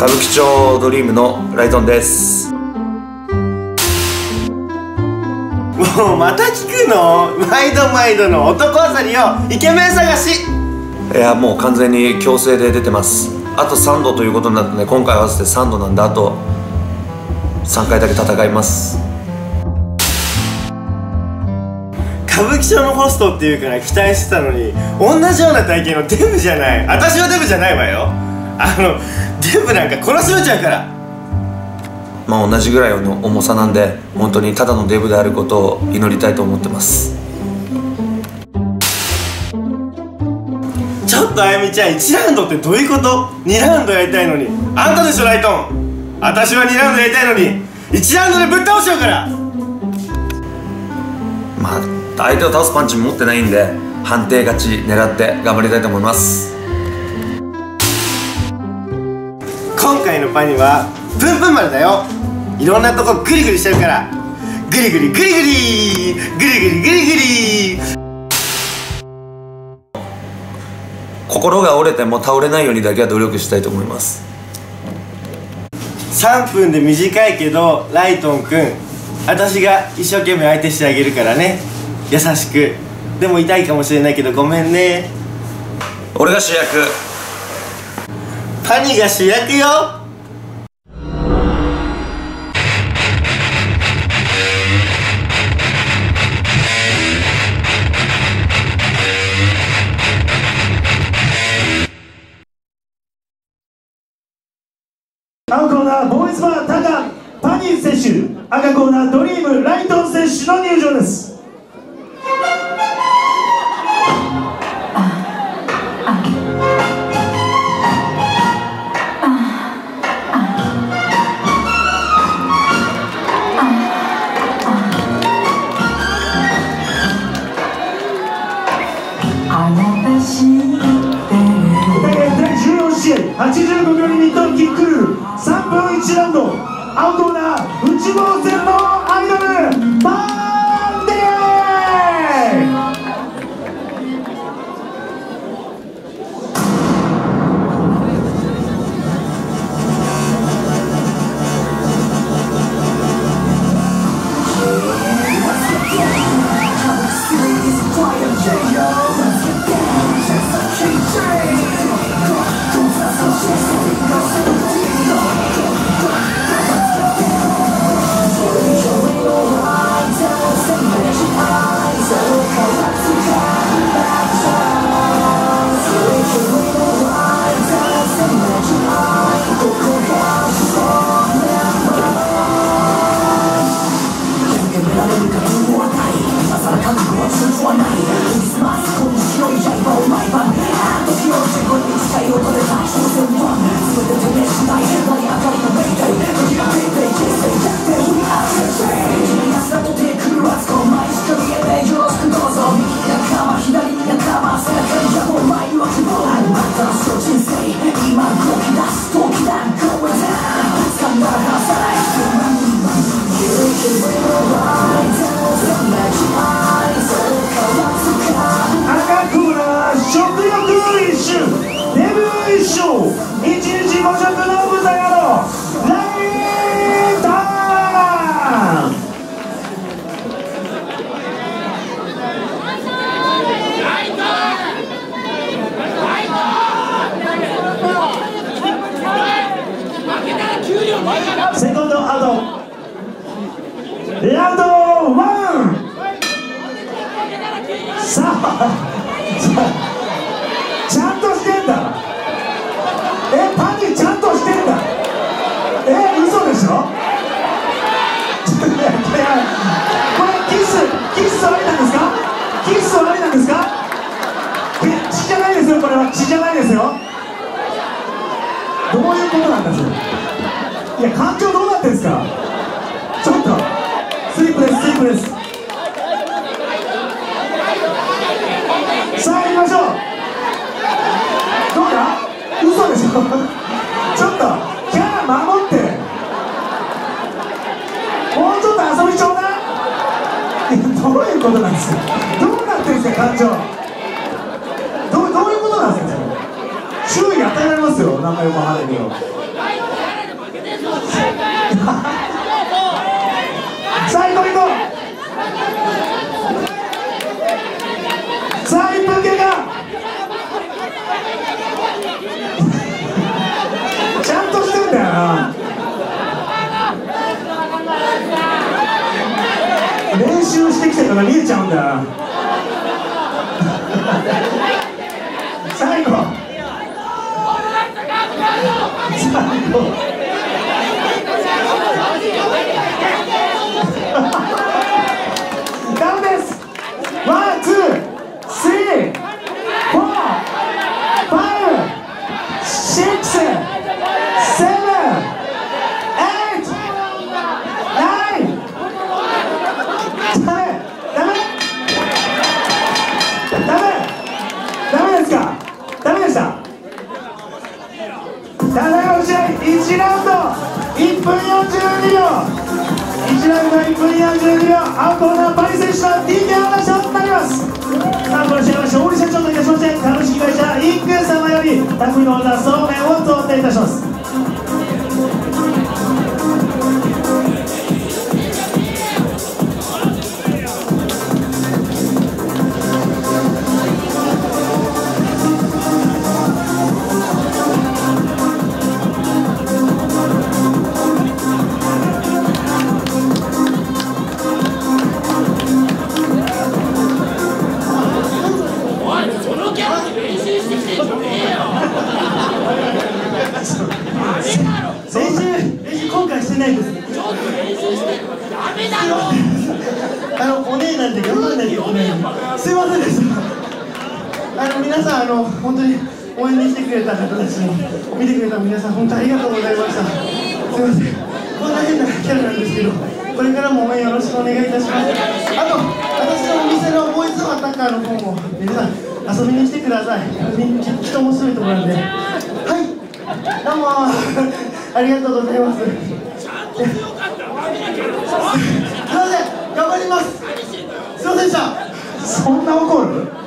歌舞伎町ドリームのライトンです。 もうまた聞くの？毎度の男あさりよ、イケメン探し。 いや、もう完全に強制で出てます。あと3度ということになったので、今回合わせて3度なんで、あと3回だけ戦います。 歌舞伎町のホストっていうから期待してたのに、同じような体型のデブじゃない。私はデブじゃないわよ。デブなんか殺しめちゃうから。 まあ同じぐらいの重さなんで、本当にただのデブであることを祈りたいと思ってます。 ちょっとあゆみちゃん、1ラウンドってどういうこと？ 2 ラウンドやりたいのに。あんたでしょライトン。私は2ラウンドやりたいのに1ラウンドでぶっ倒しようから。 まあ相手を倒すパンチ持ってないんで、判定勝ち狙って頑張りたいと思います。 今回のパニはプンプン丸だよ。いろんなとこグリグリしてるから、グリグリグリグリグリグリグリグリ。 心が折れても倒れないようにだけは努力したいと思います。 3分で短いけど、ライトンくん、私が一生懸命相手してあげるからね。優しく。でも痛いかもしれないけどごめんね。 俺が主役。 パニが主役よ。 青コーナーボーイズバータカパニー選手、赤コーナードリームライトン選手の入場です。85秒にミッドキックル3分1ラウンド、青コーナー内房線のアイドルパンデー。セコンドアウト、ラウンド1。さあちゃんとしてんだ。パニーちゃんとしてんだ。嘘でしょ。これキスありなんですか？キスありなんですか？血じゃないですよ、これは血じゃないですよ。どういうことなんですよ。いや、感情どうなってんですか。ちょっとスリープです、スリープです。さあ行きましょう。どうだ、嘘でしょ。ちょっとキャラ守って、もうちょっと遊びちょうだ。どういうことなんですか。どうなってんですか、感情。どういうことなんですか。注意与えられますよ、名前もハレによ。 さあ行こう行こう。さあ1分経過。ちゃんとしてんだよな。練習してきてるのが見えちゃうんだよな。最後ダメです。ワン、ツー、スリー、フォー、ファイブ、シックス、セブン、エイト、ナイン。ダメですか。ダメでした。戦いの試合1ラウンド1分42秒。1ラウンド1分42秒。青コーナーパリ選手の TKO の勝利となります。さあこの試合は勝利者長といたしまして株式会社インク様より匠の技そうめんを贈呈いたします。今回してないです。お姉なんて頑張んなきゃいけない。すいませんでした。皆さん本当に応援に来てくれた方たちも見てくれた皆さん本当にありがとうございました。すいません。こんな変なキャラなんですけど、これからも応援よろしくお願いいたします。あと私のお店のボーイズアタッカーの方も皆さん遊びに来てください。きっと面白いところなんで。はい。どうもありがとうございます。すいません、頑張ります。すいませんでした。そんな怒る？